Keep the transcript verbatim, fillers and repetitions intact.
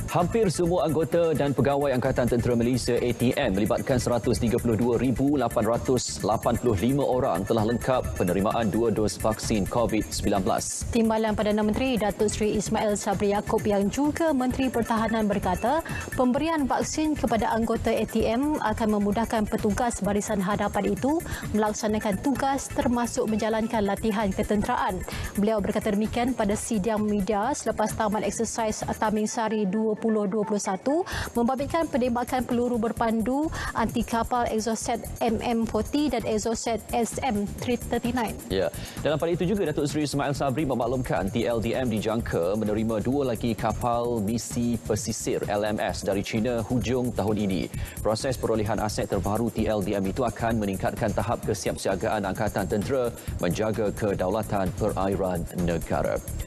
Hampir semua anggota dan pegawai Angkatan Tentera Malaysia A T M melibatkan seratus tiga puluh dua ribu lapan ratus lapan puluh lima orang telah lengkap penerimaan dua dos vaksin COVID sembilan belas. Timbalan Perdana Menteri Datuk Seri Ismail Sabri Yaakob yang juga Menteri Pertahanan berkata, pemberian vaksin kepada anggota A T M akan memudahkan petugas barisan hadapan itu melaksanakan tugas termasuk menjalankan latihan ketenteraan. Beliau berkata demikian pada sidang media selepas tamat eksersis Taming Sari dua ribu dua puluh satu membabitkan penembakan peluru berpandu anti kapal Exocet M M empat puluh dan Exocet S M tiga tiga sembilan. Ya, dalam pada itu juga Datuk Seri Ismail Sabri memaklumkan T L D M dijangka menerima dua lagi kapal misi pesisir L M S dari China hujung tahun ini. Proses perolehan aset terbaru T L D M itu akan meningkatkan tahap kesiapsiagaan Angkatan Tentera menjaga kedaulatan perairan negara.